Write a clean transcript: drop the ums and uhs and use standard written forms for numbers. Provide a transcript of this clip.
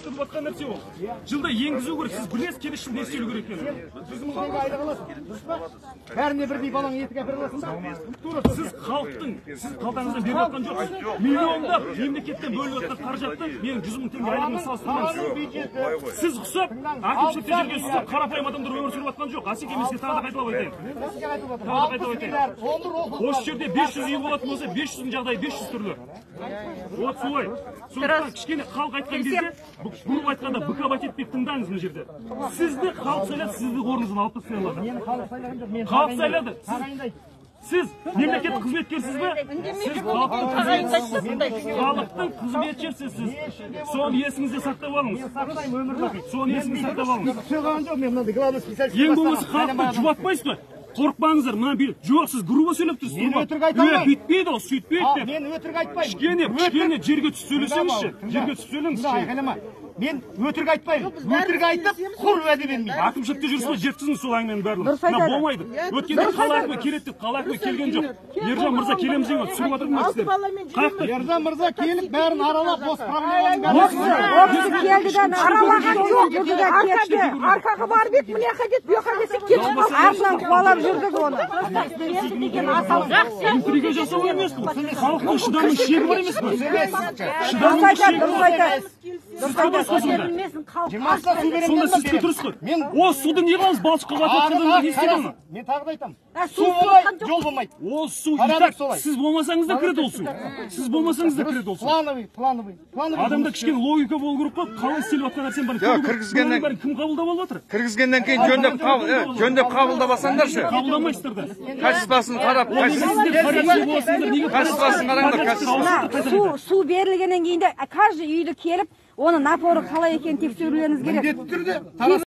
көрсетіп жатқан нәрсе ол. Жылда енгізу керек, сіз білесіз келесі не істеу керек екенін. 100 мың теңге айлық аласың, дұрыс па? Бәріне бірдей балаң етік әперіп аласың ба? Сіз халықтың, сіз қалтаңыздан беріп жатқан жоқсыз. Миллиондап мемлекеттен бөліп жатқан қаражатты мен 100 мың теңге айлығын салыстырмаймын. Сіз ұқсап, әкімшілікте жүрген ұқсап, қарапайым адамдар өмір сүріп жатқан жоқ. Асек емеске тағы да қайталап айтайын. Осы жерде 500 үй болатын болса, 500-дің жағдайы 500 түрлі. Вот солай. Сондықтан кішкене халық айтқан кезде, grup айтқанда быкабат етпей тыңдаңыз мына жерде. Сізді халық сайлады, сізді орныңыздан алып тастай алады. Мені халық сайлаған жоқ, мен халық сайлады. Сіз мемлекеттік қызметкерсіз бе? Сіз халықтың қызметшісіз. Соны есіңізде сақтап алыңыз. Соны есіңізде сақтап алыңыз. Ең болмаса халықты жұбатпайсыз ба? Қорықпаңыздар, мына жоқ, сіз грубо сөйлеп тұрсыз. Мен өтірік айтамын. Бүйтпейді ол, сөйтпейді деп. Мен өтірік айтпаймын. Кішкене жерге түсіп сөйлесеңізші. Жерге түсіп сөйлеңізші. Мен өтірік айтпаймын. Өтірік айтып, құр уәде бермеймін. Әкімшілікте жүрсіз, жеткізіңіз сол әңгіменің барлығын. Мына болмайды. Өткенде қала әкімі келеді деп, қала әкімі келген жоқ. Ержан мырза келеміз деп түсіріп жатыр ма сіздер? Ержан мырза келіп, бәрін аралап, бос проблеманың Осы келдіден аралаған жоқ, кетті. Арқаға барып ек, міне жаққа кетіп, бұяққа кетсек кетіп, артынан қуалап жүрдік оны. Интрига жасау емес бұл. Халықтың шыдамының шегі бар емес пе? Шыдамның шегі бар. Сонда сіз тұрсыз ғой. О, суды не қылыңыз, балшыққа қатып не істейді оны? Мен тағы да айтамын. Су болмайды, жол болмайды. О, су, сіз болмасаңыз да кіреді ол су. Сіз болмасаңыз да кіреді ол су. Плановый. Адамда кішкене логика болу керек қой, қалай істеліп жатқан нәрсенің бәрін кім қабылдап алып жатыр? Кіргізгеннен кейін жөндеп қабылдамасаңдаршы. Қабылдамайсыздар да. Качествосын қарап, качествосын қараңдар. Су берілгеннен кейін де каждый үйді келіп, оны напоры қалай екенін тексерулеріңіз керек. Міндетті түрде